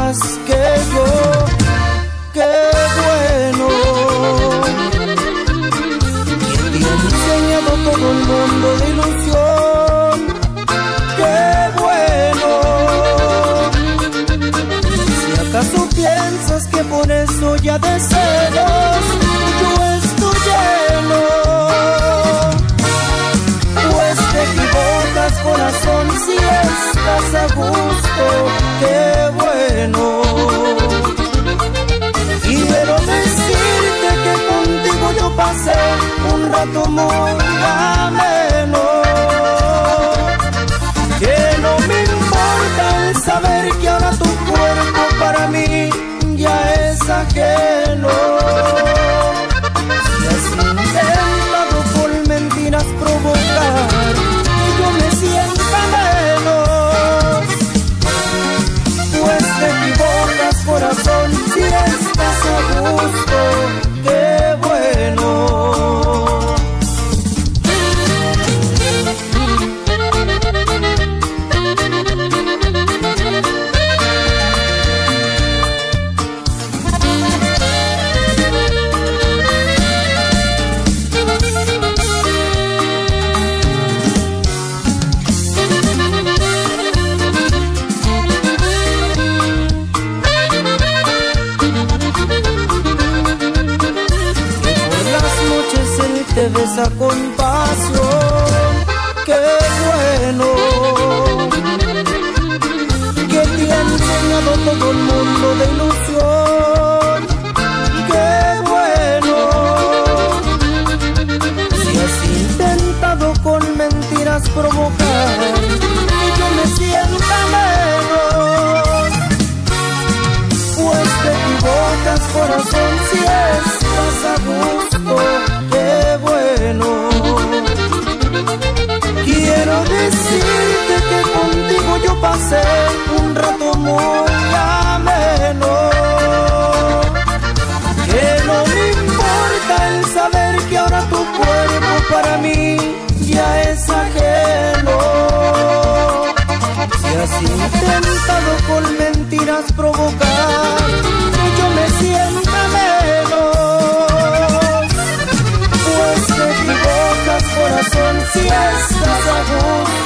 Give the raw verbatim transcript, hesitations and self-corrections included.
más que yo. ¡Qué bueno! ¿Quién te ha enseñado todo el mundo de ilusión? ¡Qué bueno! Si acaso piensas que por eso ya de celos yo estoy lleno, pues te equivocas, corazón, si estás a gusto. ¡Qué bueno! Quiero decirte que contigo yo pasé un rato muy ameno, que no me importa el saber que ahora tu cuerpo para mí ya es ajeno. Si has intentado por mentiras provocar que yo me sienta menos, pues te equivocas, corazón, si estás a gusto. ¡Qué bueno! Te besa con pasión, qué bueno, que te ha enseñado todo el mundo de ilusión, qué bueno. Si has intentado con mentiras provocar que yo me sienta menos, pues te equivocas, corazón, si estás a gusto. Quiero decirte que contigo yo pasé un rato muy ameno, que no me importa el saber que ahora tu cuerpo para mí ya es ajeno. Si has intentado con mentiras provocar que yo me sienta menos, pues te equivocas, corazón, si estás a gusto.